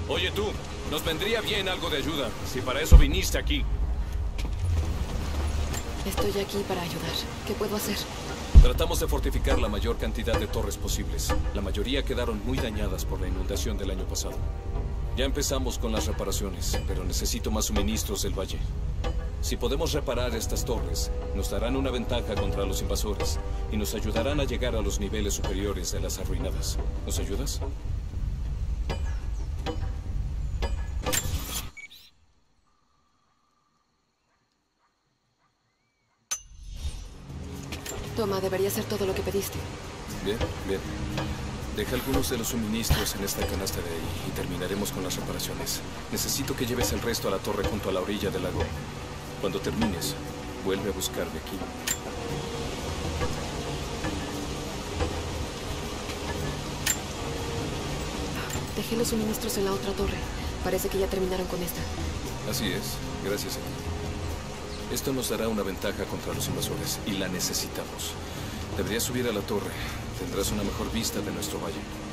Oye tú, nos vendría bien algo de ayuda, si para eso viniste aquí. Estoy aquí para ayudar. ¿Qué puedo hacer? Tratamos de fortificar la mayor cantidad de torres posibles. La mayoría quedaron muy dañadas por la inundación del año pasado. Ya empezamos con las reparaciones, pero necesito más suministros del valle. Si podemos reparar estas torres, nos darán una ventaja contra los invasores y nos ayudarán a llegar a los niveles superiores de las arruinadas. ¿Nos ayudas? Toma, debería ser todo lo que pediste. Bien, bien. Deja algunos de los suministros en esta canasta de ahí y terminaremos con las reparaciones. Necesito que lleves el resto a la torre junto a la orilla del lago. Cuando termines, vuelve a buscarme aquí. Dejé los suministros en la otra torre. Parece que ya terminaron con esta. Así es, gracias a ti. Esto nos dará una ventaja contra los invasores y la necesitamos. Deberías subir a la torre. Tendrás una mejor vista de nuestro valle.